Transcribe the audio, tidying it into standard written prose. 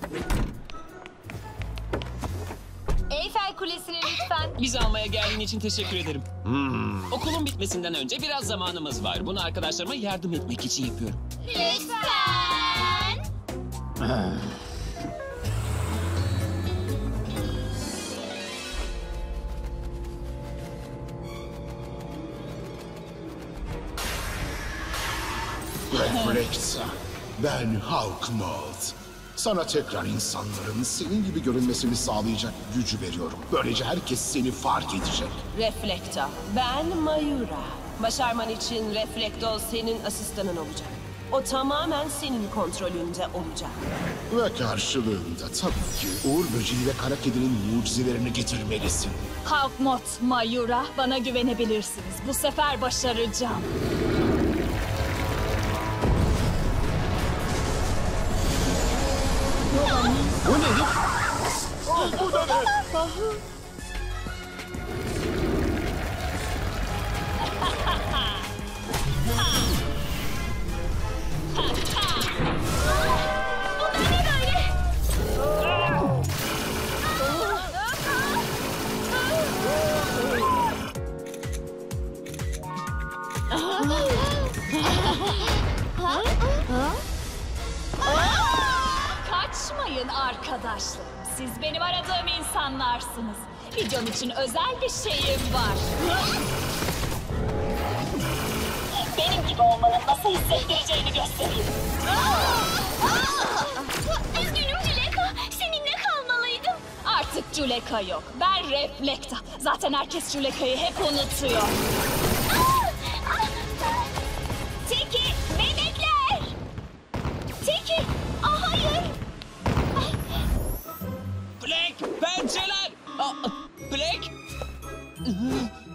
Eyfel Kulesi'ni lütfen. Bizi almaya geldiğin için teşekkür ederim. Okulun bitmesinden önce biraz zamanımız var. Bunu arkadaşlarıma yardım etmek için yapıyorum. Lütfen. Reflekta, ben Hawkmoth. Sana tekrar insanların senin gibi görünmesini sağlayacak gücü veriyorum. Böylece herkes seni fark edecek. Reflekta, ben Mayura. Başarman için Reflektol senin asistanın olacak. O tamamen senin kontrolünde olacak. Ve karşılığında tabii ki Uğur Böceği ve Kara Kedi'nin mucizelerini getirmelisin. Hawkmoth, Mayura, bana güvenebilirsiniz. Bu sefer başaracağım. Bu nedir? Bu da ne? Kaçmayın arkadaşlarım. Siz benim aradığım insanlarsınız. Videom için özel bir şeyim var. Benim gibi olmanın nasıl hissettireceğini göstereyim. Üzgünüm Juleka. Seninle kalmalıydım. Artık Juleka yok. Ben Reflekta. Zaten herkes Juleka'yı hep unutuyor. Tiki, bebekler. Tiki, hayır. Black, pençeler! Black!